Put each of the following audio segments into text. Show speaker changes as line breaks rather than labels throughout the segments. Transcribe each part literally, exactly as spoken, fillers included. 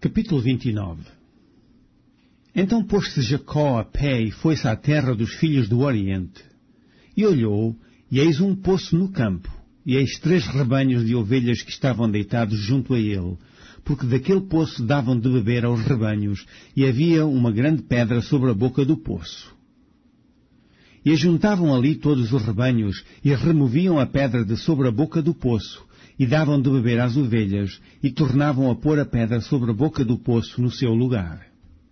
Capítulo vinte e nove. Então pôs-se Jacó a pé e foi-se à terra dos filhos do Oriente. E olhou, e eis um poço no campo, e eis três rebanhos de ovelhas que estavam deitados junto a ele, porque daquele poço davam de beber aos rebanhos, e havia uma grande pedra sobre a boca do poço. E ajuntavam ali todos os rebanhos, e removiam a pedra de sobre a boca do poço, e davam de beber às ovelhas, e tornavam a pôr a pedra sobre a boca do poço no seu lugar.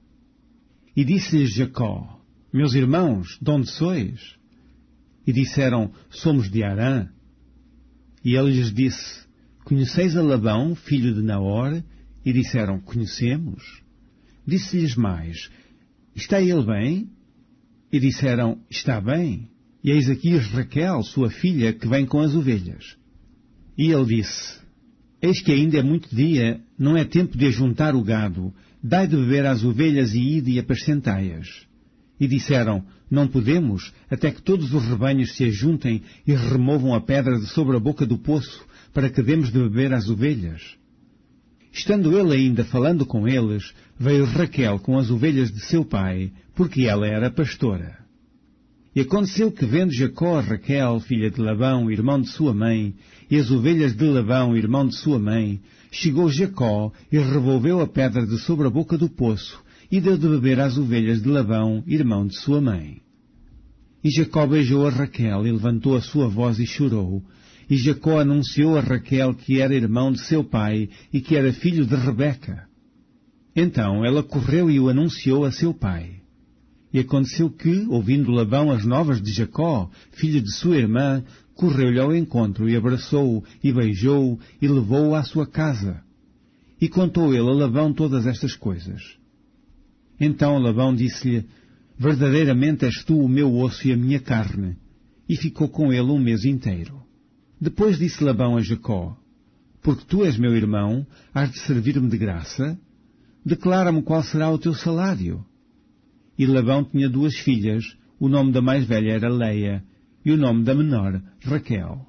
E disse-lhes Jacó: Meus irmãos, de onde sois? E disseram: Somos de Harã. E ele lhes disse: Conheceis a Labão, filho de Naor? E disseram: Conhecemos. Disse-lhes mais: Está ele bem? E disseram: Está bem. E eis aqui Raquel, sua filha, que vem com as ovelhas. E ele disse: Eis que ainda é muito dia, não é tempo de ajuntar o gado, dai de beber às ovelhas e ide e apacentai-as. E disseram: Não podemos, até que todos os rebanhos se ajuntem e removam a pedra de sobre a boca do poço, para que demos de beber às ovelhas. Estando ele ainda falando com eles, veio Raquel com as ovelhas de seu pai, porque ela era pastora. E aconteceu que, vendo Jacó a Raquel, filha de Labão, irmão de sua mãe, e as ovelhas de Labão, irmão de sua mãe, chegou Jacó e revolveu a pedra de sobre a boca do poço, e deu de beber às ovelhas de Labão, irmão de sua mãe. E Jacó beijou a Raquel, e levantou a sua voz e chorou. E Jacó anunciou a Raquel que era irmão de seu pai, e que era filho de Rebeca. Então ela correu e o anunciou a seu pai. E aconteceu que, ouvindo Labão as novas de Jacó, filho de sua irmã, correu-lhe ao encontro e abraçou-o e beijou-o e levou-o à sua casa. E contou ele a Labão todas estas coisas. Então Labão disse-lhe: Verdadeiramente és tu o meu osso e a minha carne. E ficou com ele um mês inteiro. Depois disse Labão a Jacó: Porque tu és meu irmão, has de servir-me de graça? Declara-me qual será o teu salário. E Labão tinha duas filhas, o nome da mais velha era Leia, e o nome da menor, Raquel.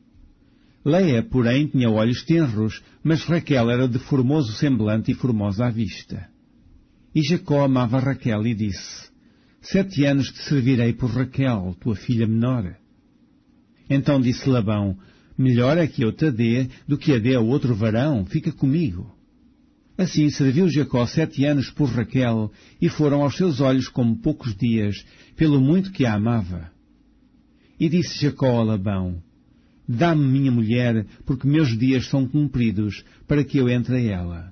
Leia, porém, tinha olhos tenros, mas Raquel era de formoso semblante e formosa à vista. E Jacó amava Raquel e disse: Sete anos te servirei por Raquel, tua filha menor. Então disse Labão: Melhor é que eu te dê do que a dê a outro varão, fica comigo. Assim serviu Jacó sete anos por Raquel, e foram aos seus olhos como poucos dias, pelo muito que a amava. E disse Jacó a Labão: Dá-me minha mulher, porque meus dias são cumpridos, para que eu entre a ela.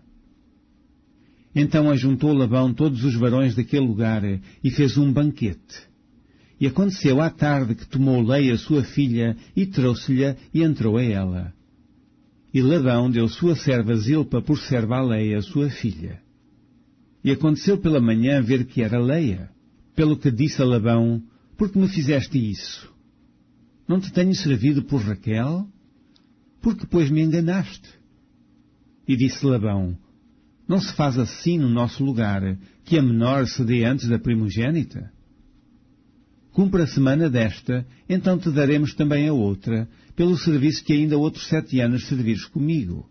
Então ajuntou Labão todos os varões daquele lugar, e fez um banquete. E aconteceu à tarde que tomou Leia sua filha, e trouxe-lhe, e entrou a ela. E Labão deu sua serva Zilpa por serva a Leia, sua filha. E aconteceu pela manhã ver que era Leia, pelo que disse a Labão: Por que me fizeste isso? Não te tenho servido por Raquel? Por que, pois, me enganaste? E disse Labão: Não se faz assim no nosso lugar, que a menor se dê antes da primogênita? Cumpra a semana desta, então te daremos também a outra, pelo serviço que ainda outros sete anos servires comigo.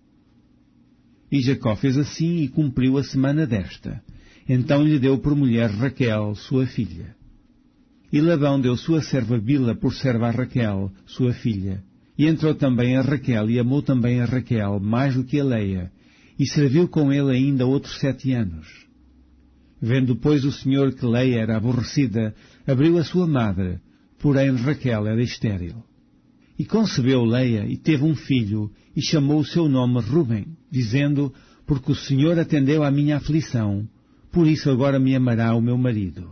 E Jacó fez assim e cumpriu a semana desta. Então lhe deu por mulher Raquel, sua filha. E Labão deu sua serva Bila por serva a Raquel, sua filha. E entrou também a Raquel e amou também a Raquel mais do que a Leia, e serviu com ele ainda outros sete anos. Vendo, pois, o Senhor que Leia era aborrecida, abriu a sua madre, porém Raquel era estéril. E concebeu Leia, e teve um filho, e chamou o seu nome Ruben, dizendo: Porque o Senhor atendeu à minha aflição, por isso agora me amará o meu marido.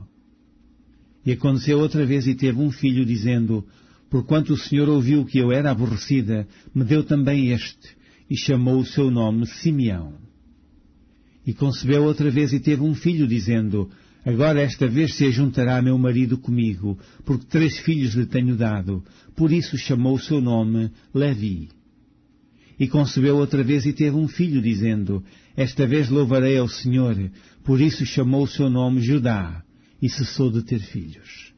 E aconteceu outra vez e teve um filho, dizendo: Porquanto o Senhor ouviu que eu era aborrecida, me deu também este, e chamou o seu nome Simeão. E concebeu outra vez e teve um filho, dizendo: Agora esta vez se ajuntará meu marido comigo, porque três filhos lhe tenho dado. Por isso chamou o seu nome Levi. E concebeu outra vez e teve um filho, dizendo: Esta vez louvarei ao Senhor. Por isso chamou o seu nome Judá, e cessou de ter filhos.